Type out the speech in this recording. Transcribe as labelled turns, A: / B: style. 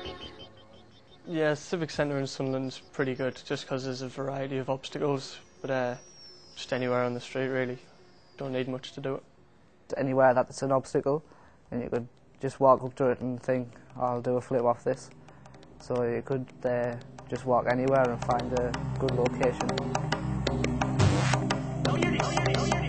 A: Yeah, Civic Centre in Sunderland's pretty good, just because there's a variety of obstacles, but just anywhere on the street really. Don't need much to do it.
B: Anywhere that's an obstacle, and you could just walk up to it and think, I'll do a flip off this. So you could just walk anywhere and find a good location.